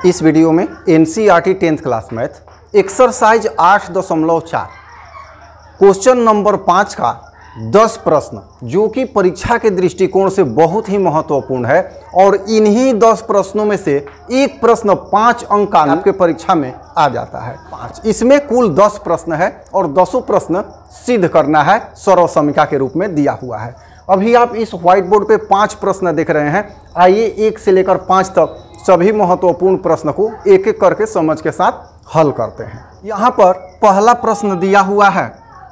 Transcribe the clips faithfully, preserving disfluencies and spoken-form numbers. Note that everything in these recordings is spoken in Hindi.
इस वीडियो में NCERT tenth class math exercise आठ दशमलव चार क्वेश्चन नंबर पाँच का दस प्रश्न जो कि परीक्षा के दृष्टिकोण से बहुत ही महत्वपूर्ण है और इन्हीं दस प्रश्नों में से एक प्रश्न पाँच अंक का आपके परीक्षा में आ जाता है। पाँच इसमें कुल दस प्रश्न है और दसों प्रश्न सिद्ध करना है, सर्व समीक्षा के रूप में दिया हुआ है। अभी आप इस व्हाइट बोर्ड पे पाँच प्रश्न देख रहे हैं। आइए एक से लेकर पाँच तक सभी महत्वपूर्ण प्रश्न को एक एक करके समझ के साथ हल करते हैं। यहाँ पर पहला प्रश्न दिया हुआ है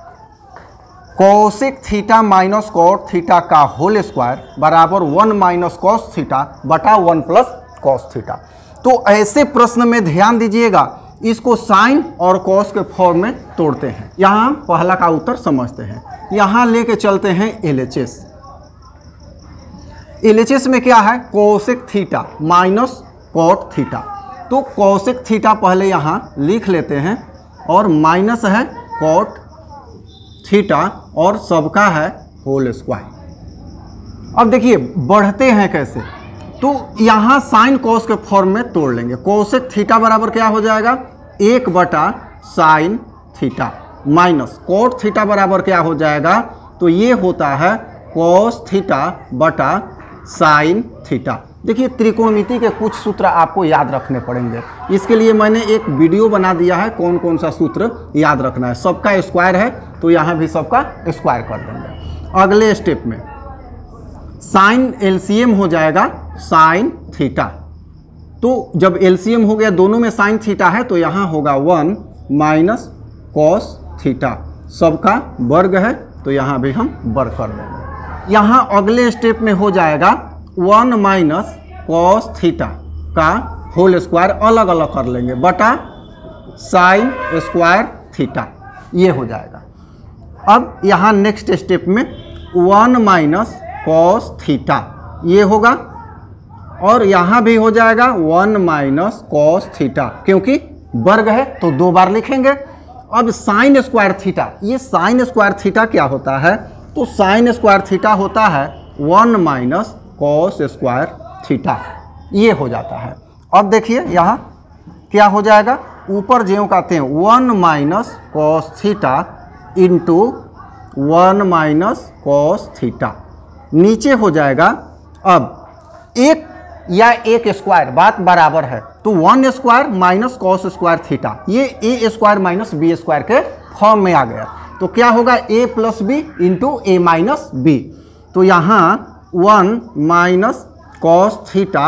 cosec theta minus cot theta का होल स्क्वायर बराबर वन माइनस कॉस थीटा बटा वन प्लस कॉस थीटा। तो ऐसे प्रश्न में ध्यान दीजिएगा, इसको साइन और कॉस के फॉर्म में तोड़ते हैं। यहाँ पहला का उत्तर समझते हैं। यहाँ लेके चलते हैं L H S. L H S में क्या है, cosec theta minus cot theta. तो कोसेक थीटा पहले यहाँ लिख लेते हैं और माइनस है कॉट थीटा और सबका है होल स्क्वायर। अब देखिए बढ़ते हैं कैसे, तो यहाँ साइन कॉस के फॉर्म में तोड़ लेंगे। कोसेक थीटा बराबर क्या हो जाएगा, एक बटा sine theta minus cot theta बराबर क्या हो जाएगा, तो ये होता है कॉस थीटा बटा साइन थीटा। देखिए त्रिकोणमिति के कुछ सूत्र आपको याद रखने पड़ेंगे। इसके लिए मैंने एक वीडियो बना दिया है कौन कौन सा सूत्र याद रखना है। सबका स्क्वायर है तो यहाँ भी सबका स्क्वायर कर देंगे। अगले स्टेप में साइन एलसीएम हो जाएगा साइन थीटा। तो जब एलसीएम हो गया दोनों में साइन थीटा है तो यहाँ होगा वन माइनस कॉस थीटा। सबका वर्ग है तो यहाँ भी हम वर्ग कर देंगे। यहाँ अगले स्टेप में हो जाएगा वन माइनस कॉस थीटा का होल स्क्वायर अलग अलग कर लेंगे बटा साइन स्क्वायर थीटा, ये हो जाएगा। अब यहाँ नेक्स्ट स्टेप में वन माइनस कॉस थीटा ये होगा और यहाँ भी हो जाएगा वन माइनस कॉस थीटा, क्योंकि वर्ग है तो दो बार लिखेंगे। अब साइन स्क्वायर थीटा, ये साइन स्क्वायर थीटा क्या होता है, तो साइन स्क्वायर थीटा होता है one minus cos square theta, ये हो जाता है। अब देखिए यहाँ क्या हो जाएगा, ऊपर ज्यों कहते हैं one minus cos theta into one minus cos theta, नीचे हो जाएगा अब एक या एक स्क्वायर बात बराबर है तो one square minus cos square theta, ये A square minus B square के फॉर्म में आ गया। तो क्या होगा A plus B into A minus B. तो यहाँ वन माइनस कॉस थीटा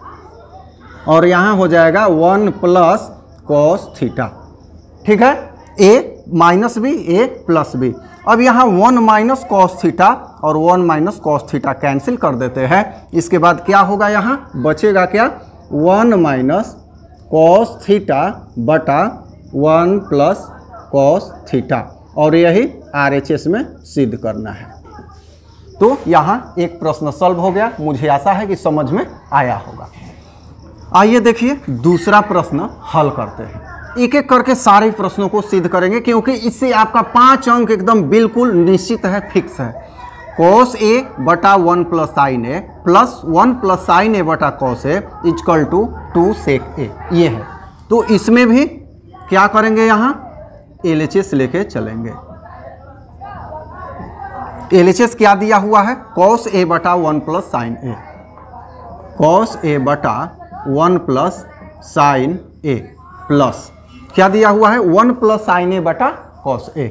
और यहाँ हो जाएगा वन प्लस कॉस थीटा, ठीक है। A minus B A plus B. अब यहाँ वन माइनस कॉस थीटा और one minus cos theta cancel कर देते हैं। इसके बाद क्या होगा, यहाँ बचेगा क्या, वन माइनस कॉस थीटा बटा वन प्लस कॉस थीटा, और यही आर एच एस में सिद्ध करना है। तो यहाँ एक प्रश्न सॉल्व हो गया। मुझे आशा है कि समझ में आया होगा। आइए देखिए दूसरा प्रश्न हल करते हैं। एक एक करके सारे प्रश्नों को सिद्ध करेंगे क्योंकि इससे आपका पाँच अंक एकदम बिल्कुल निश्चित है, फिक्स है। कॉस ए बटा one plus sine A plus one plus sine A बटा cos A equal to two sec A, ये है। तो इसमें भी क्या करेंगे, यहाँ एल एच एस लेके चलेंगे। एल एच एस क्या दिया हुआ है, कॉस ए बटा one plus sine A, cos A बटा one plus sine A plus क्या दिया हुआ है, वन प्लस साइन ए बटा कॉस ए।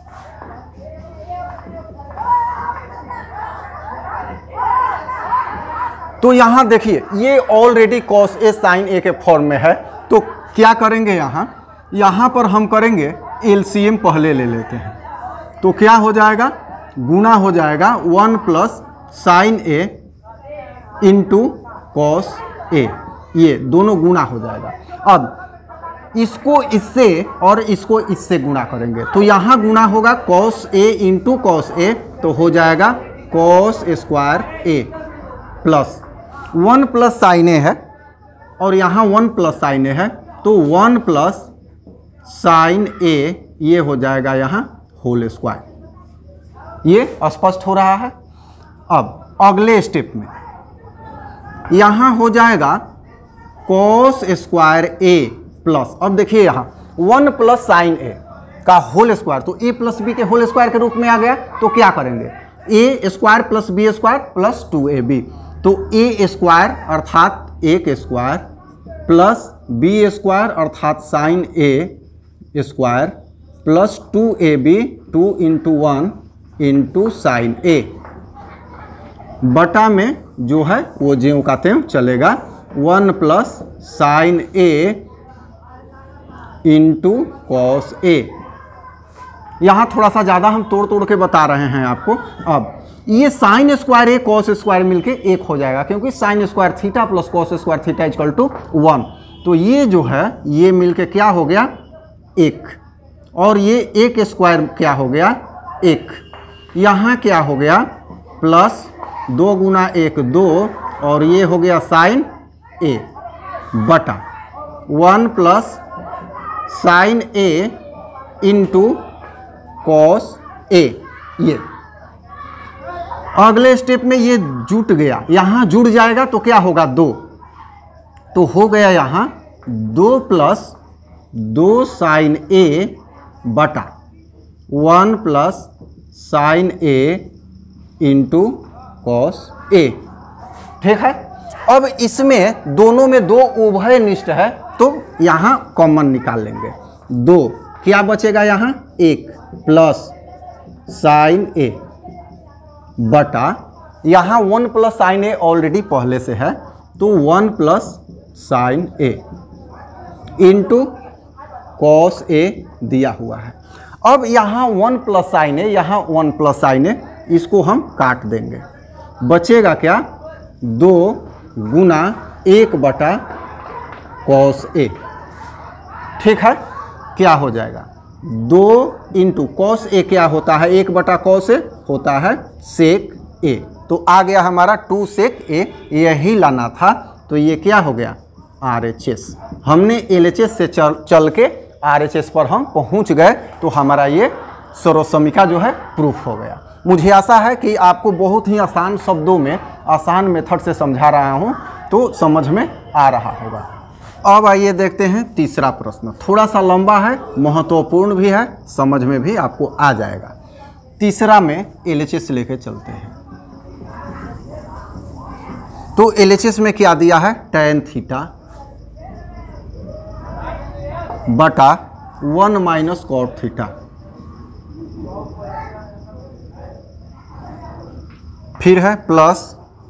तो यहां देखिए ये already cos A sine A के फॉर्म में है। तो क्या करेंगे, यहां यहां पर हम करेंगे एलसीएम पहले ले लेते हैं। तो क्या हो जाएगा, गुना हो जाएगा one plus sine A into cos A, ये दोनों गुना हो जाएगा। अब इसको इससे और इसको इससे गुना करेंगे तो यहाँ गुना होगा cos A into cos A, तो हो जाएगा cos square A plus one plus sine A है और यहाँ वन प्लस साइन ए है तो वन प्लस साइन ए, ये हो जाएगा यहाँ होल स्क्वायर। ये स्पष्ट हो रहा है। अब अगले स्टेप में यहाँ हो जाएगा कॉस स्क्वायर ए प्लस, अब देखिए यहाँ वन प्लस साइन ए का होल स्क्वायर, तो ए प्लस बी के होल स्क्वायर के रूप में आ गया। तो क्या करेंगे, A square plus B square plus two A B, तो ए स्क्वायर अर्थात एक स्क्वायर प्लस बी स्क्वायर अर्थात sine A square plus two A B, two into one into sine A, बटा में जो है वो ज्यों का त्यों चलेगा, one plus sine A into cos A. यहाँ थोड़ा सा ज़्यादा हम तोड़ तोड़ के बता रहे हैं आपको। अब ये sine square A cos square मिलके एक हो जाएगा, क्योंकि sine square theta plus cos square theta equal to one, तो ये जो है ये मिलके क्या हो गया, एक, और ये एक स्क्वायर क्या हो गया, एक, यहाँ क्या हो गया प्लस दो गुना एक दो, और ये हो गया साइन ए बटा one plus sine A into cos A. ये अगले स्टेप में ये जुट गया, यहाँ जुड़ जाएगा तो क्या होगा, दो, तो हो गया यहाँ दो प्लस दो साइन ए बटा one plus sine A into cos A. ठीक है, अब इसमें दोनों में दो उभय निष्ठ है, तो यहाँ कॉमन निकाल लेंगे, दो, क्या बचेगा यहाँ, एक प्लस साइन ए बटा, यहाँ one plus sine A already पहले से है, तो one plus sine A into cos A दिया हुआ है। अब यहाँ वन प्लस साइन ए, यहाँ वन प्लस साइन ए, इसको हम काट देंगे, बचेगा क्या, दो गुना एक बटा कॉस ए। ठीक है, क्या हो जाएगा, दो इंटू कॉस ए क्या होता है, एक बटा कॉस ए होता है सेक ए, तो आ गया हमारा टू सेक ए, यही लाना था, तो ये क्या हो गया आर एच एस। हमने एल एच एस से चल चल के आर एच एस पर हम पहुंच गए, तो हमारा ये सर्वसमीका जो है प्रूफ हो गया। मुझे आशा है कि आपको बहुत ही आसान शब्दों में आसान मेथड से समझा रहा हूं, तो समझ में आ रहा होगा। अब आइए देखते हैं तीसरा प्रश्न, थोड़ा सा लंबा है, महत्वपूर्ण भी है, समझ में भी आपको आ जाएगा। तीसरा में एल एच एस लेके चलते हैं। तो एल एच एस में क्या दिया है, टेन थीटा बटा वन माइनस कॉट थीटा, फिर है plus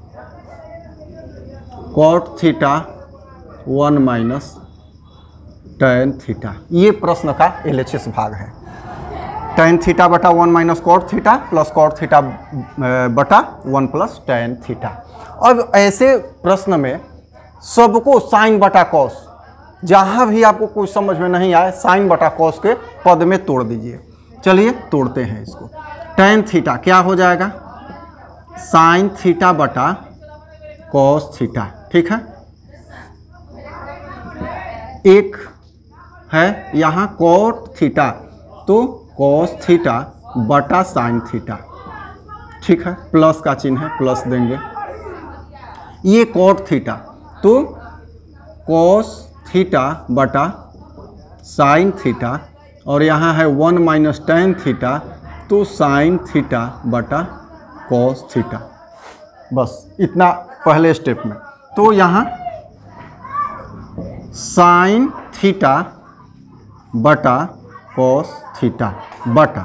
cot theta one minus tan theta. ये प्रश्न का एल एच एस भाग है। टेन थीटा बटा one minus cot theta plus cot theta बटा वन प्लस टेन थीटा। अब ऐसे प्रश्न में सबको साइन बटा कॉस, जहाँ भी आपको कुछ समझ में नहीं आए, साइन बटा कॉस के पद में तोड़ दीजिए। चलिए तोड़ते हैं इसको। टेन थीटा क्या हो जाएगा, साइन थीटा बटा कॉस थीटा। ठीक है, एक है यहाँ कॉट थीटा, तो कॉस थीटा बटा साइन थीटा। ठीक है, प्लस का चिन्ह है, प्लस देंगे। ये कॉट थीटा, तो कॉस थीटा बटा साइन थीटा, और यहाँ है वन माइनस टेन थीटा, तो साइन थीटा बटा कॉस थीटा। बस इतना पहले स्टेप में। तो यहाँ साइन थीटा बटा कॉस थीटा बटा,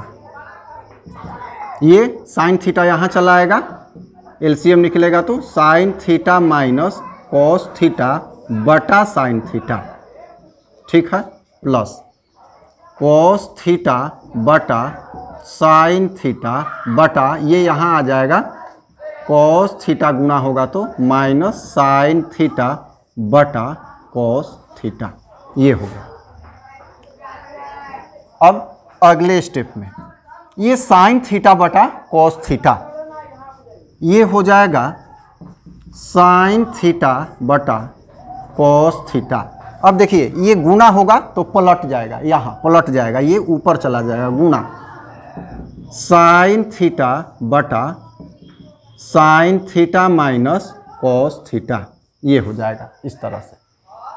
ये साइन थीटा यहाँ चला आएगा, एलसीएम निकलेगा, तो sine theta minus cos theta बटा साइन थीटा। ठीक है, प्लस कॉस थीटा बटा साइन थीटा बटा, ये यहाँ आ जाएगा, कॉस थीटा गुना होगा तो माइनस साइन थीटा बटा कॉस थीटा। ये हो गया। अब अगले स्टेप में ये साइन थीटा बटा कॉस थीटा, ये हो जाएगा साइन थीटा बटा कॉस थीटा। अब देखिए ये गुना होगा तो पलट जाएगा, यहाँ पलट जाएगा, ये ऊपर चला जाएगा, गुना साइन थीटा बटा sine theta minus cos theta, ये हो जाएगा इस तरह से।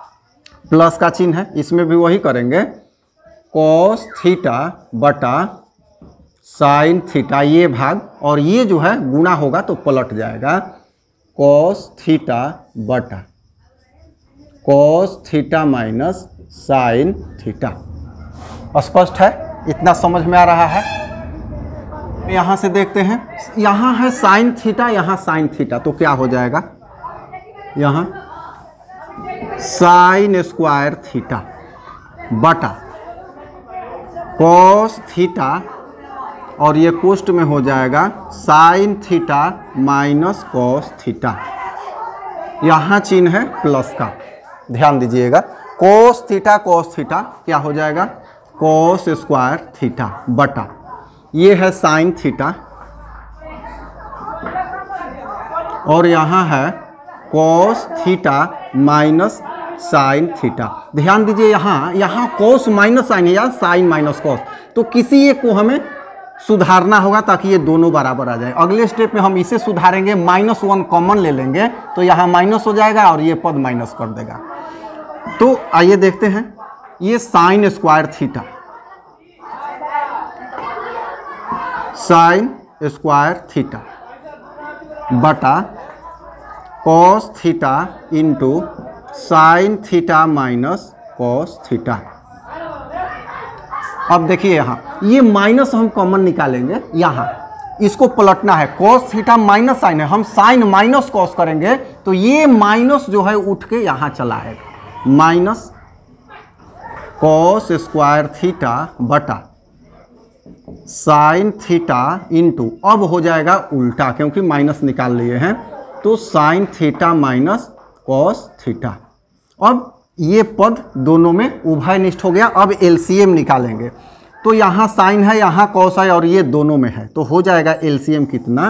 प्लस का चिन्ह है, इसमें भी वही करेंगे, कॉस थीटा बटा साइन थीटा, ये भाग, और ये जो है गुना होगा तो पलट जाएगा, कॉस थीटा बटा cos theta minus sine theta. स्पष्ट है? इतना समझ में आ रहा है? यहाँ से देखते हैं, यहाँ है साइन थीटा, यहाँ साइन थीटा, तो क्या हो जाएगा, यहाँ साइन स्क्वायर थीटा बटा कॉस थीटा, और ये कोष्ट में हो जाएगा sine theta minus cos theta. यहाँ चिन्ह है प्लस का, ध्यान दीजिएगा, कॉस थीटा कॉस थीटा क्या हो जाएगा, कॉस स्क्वायर थीटा बटा ये है साइन थीटा, और यहाँ है cos theta minus sine theta. ध्यान दीजिए, यहाँ यहाँ कॉस माइनस साइन है या साइन माइनस कॉस, तो किसी एक को हमें सुधारना होगा ताकि ये दोनों बराबर आ जाए। अगले स्टेप में हम इसे सुधारेंगे, माइनस वन कॉमन ले लेंगे तो यहाँ माइनस हो जाएगा और ये पद माइनस कर देगा। तो आइए देखते हैं, ये sine square theta, sine square theta बटा cos theta into sine theta minus cos theta. अब देखिए यहाँ ये माइनस हम कॉमन निकालेंगे, यहाँ इसको पलटना है, कॉस थीटा माइनस साइन है, हम साइन माइनस कॉस करेंगे तो ये माइनस जो है उठ के यहाँ चला आएगा, माइनस कॉस स्क्वायर थीटा बटा साइन थीटा इंटू, अब हो जाएगा उल्टा क्योंकि माइनस निकाल लिए हैं, तो sine theta minus cos theta. अब ये पद दोनों में उभयनिष्ठ हो गया। अब एलसीएम निकालेंगे, तो यहाँ साइन है, यहाँ कॉस है और ये दोनों में है, तो हो जाएगा एलसीएम कितना,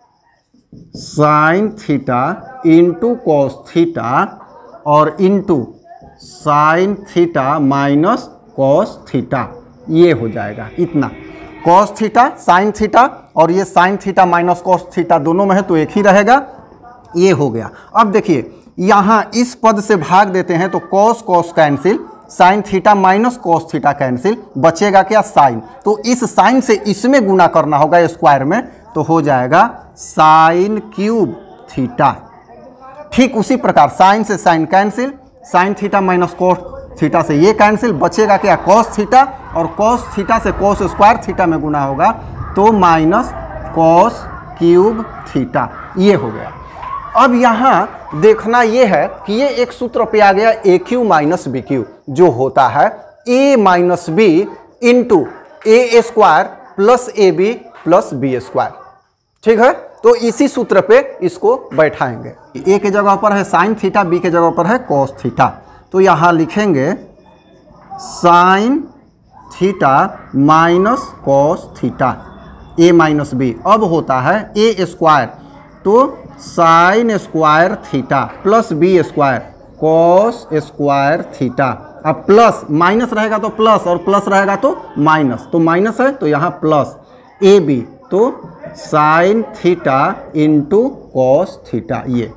sine theta into cos theta और into sine theta minus cos theta, ये हो जाएगा इतना। कॉस थीटा साइन थीटा और ये sine theta minus cos theta दोनों में है तो एक ही रहेगा, ये हो गया। अब देखिए यहाँ इस पद से भाग देते हैं तो cos cos cancel, sine theta minus cos theta cancel, बचेगा क्या, साइन। तो इस साइन से इसमें गुना करना होगा स्क्वायर में, तो हो जाएगा साइन क्यूब थीटा। ठीक उसी प्रकार साइन से sine cancel, sine theta minus cos theta से ये कैंसिल, बचेगा क्या, कॉस थीटा, और कॉस थीटा से कॉस स्क्वायर थीटा में गुना होगा तो माइनस कॉस क्यूब थीटा, ये हो गया। अब यहाँ देखना ये है कि ये एक सूत्र पे आ गया A cube minus B cube, जो होता है A minus B into A square plus A B plus B square. ठीक है, तो इसी सूत्र पे इसको बैठाएंगे। ए के जगह पर है साइन थीटा, बी के जगह पर है कॉस थीटा, तो यहाँ लिखेंगे sine theta minus cos theta, A minus B. अब होता है ए स्क्वायर, तो sine square theta plus B square cos square theta. अब प्लस माइनस रहेगा तो प्लस और प्लस रहेगा तो माइनस, तो माइनस है तो यहाँ प्लस ए बी, तो sine theta into cos theta, ये।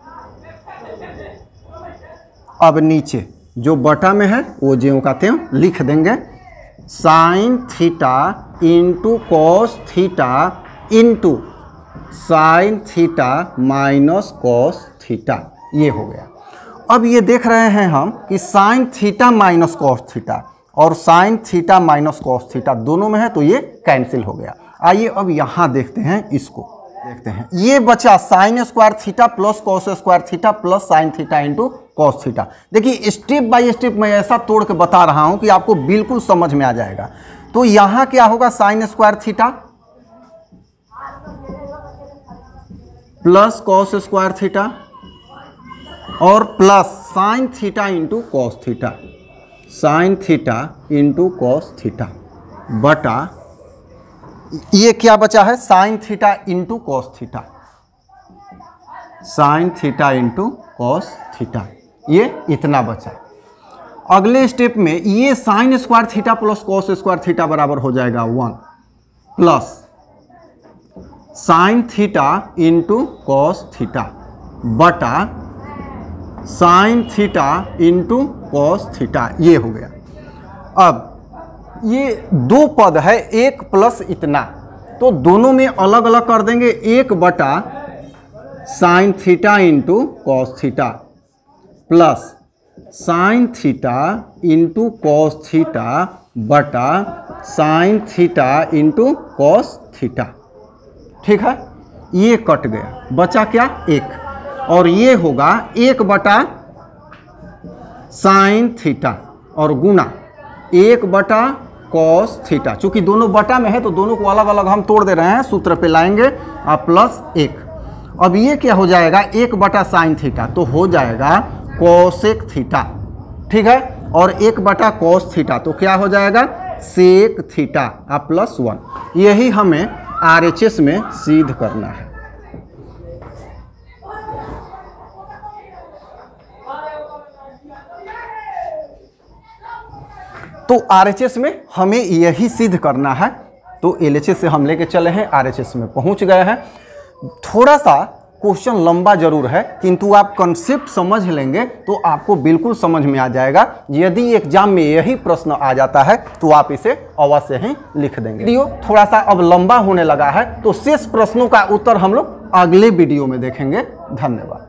अब नीचे जो बटा में है वो ज्यों का त्यों लिख देंगे, sine theta into cos theta into sine theta minus cos theta, ये हो गया। अब ये देख रहे हैं हम कि sine theta minus cos theta और sine theta minus cos theta दोनों में है तो ये कैंसिल हो गया। आइए अब यहाँ देखते हैं, इसको देखते हैं, ये बचा sine square theta plus cos square theta plus sine theta into cos theta. देखिए स्टेप बाय स्टेप मैं ऐसा तोड़ के बता रहा हूँ कि आपको बिल्कुल समझ में आ जाएगा। तो यहाँ क्या होगा, sine square theta plus cos square theta और plus sine theta into cos theta, sine theta into cos theta बटा ये क्या बचा है, sine theta into cos theta, sine theta into cos theta, ये इतना बचा। अगले स्टेप में ये sine square theta plus cos square theta बराबर हो जाएगा one plus sine theta into cos theta बटा sine theta into cos theta, ये हो गया। अब ये दो पद है, एक प्लस इतना, तो दोनों में अलग अलग कर देंगे। एक बटा sine theta into cos theta plus sine theta into cos theta बटा sine theta into cos theta. ठीक है, ये कट गया, बचा क्या? एक। और ये होगा एक बटा साइन थीटा और गुना एक बटा कॉस थीटा। चूंकि दोनों बटा में है तो दोनों को अलग अलग हम तोड़ दे रहे हैं, सूत्र पे लाएंगे आप प्लस एक। अब ये क्या हो जाएगा? एक बटा साइन थीटा तो हो जाएगा कोसेक थीटा। ठीक है, और एक बटा कॉस थीटा तो क्या हो जाएगा? सेक थीटा आप प्लस वन। यही हमें आर एच एस में सिद्ध करना है। तो आर एच एस में हमें यही सिद्ध करना है। तो एल एच एस से हम लेके चले हैं, आर एच एस में पहुंच गए हैं। थोड़ा सा क्वेश्चन लंबा जरूर है, किंतु आप कंसेप्ट समझ लेंगे तो आपको बिल्कुल समझ में आ जाएगा। यदि एग्जाम में यही प्रश्न आ जाता है तो आप इसे अवश्य ही लिख देंगे। वीडियो थोड़ा सा अब लंबा होने लगा है, तो शेष प्रश्नों का उत्तर हम लोग अगले वीडियो में देखेंगे। धन्यवाद।